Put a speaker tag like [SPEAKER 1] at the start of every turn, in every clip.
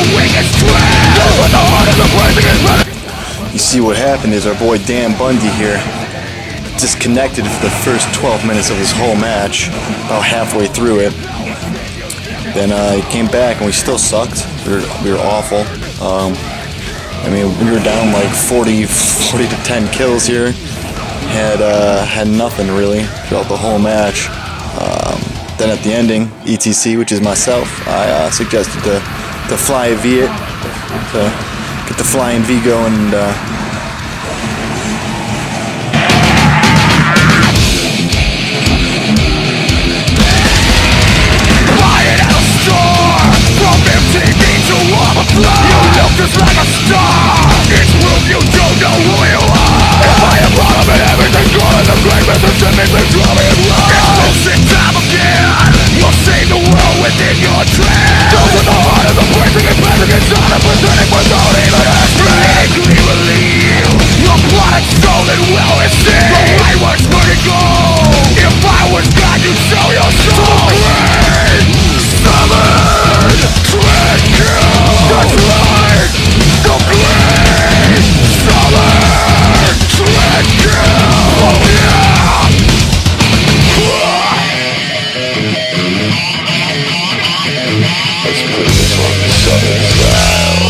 [SPEAKER 1] You see, what happened is our boy Dan Bundy here disconnected for the first 12 minutes of his whole match, about halfway through it. Then he came back and we still sucked. We were awful. I mean, we were down like 40 to 10 kills here. Had nothing really throughout the whole match. Then at the ending, ETC, which is myself, I suggested to fly a V8, to get the flying V going, and
[SPEAKER 2] you look just like a star. It's proof you don't know who you are. If I am bottom and everything's gone and the blame is the same as they draw me wrong. It's losing time again. You'll save the world within your dread. Those with the heart of the breathing and passing inside and presenting without even asking. Uniquely believe your blood and soul and will is seen. The right words where to go. If I was God, you'd show your soul. Summoned, tread kill. That's right, the great summer tread kill. Oh yeah. Let's put this on the southern style.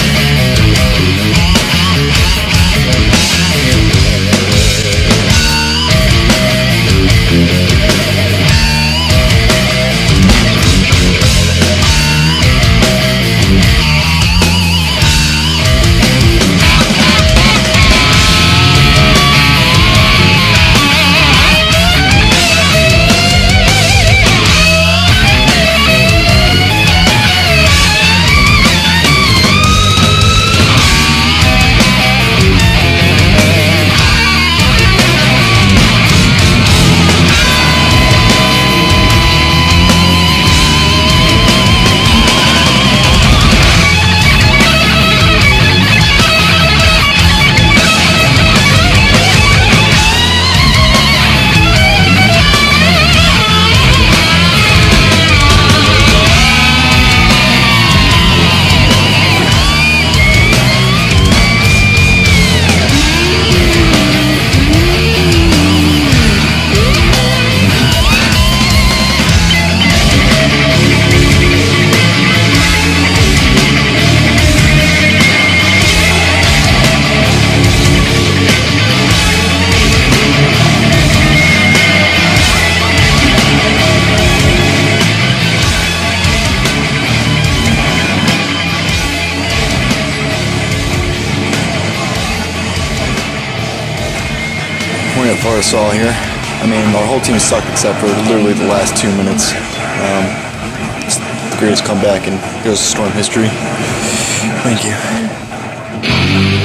[SPEAKER 1] Point at far saw here. I mean, our whole team sucked except for literally the last 2 minutes. It's the greatest comeback in Heroes of Storm history. Thank you.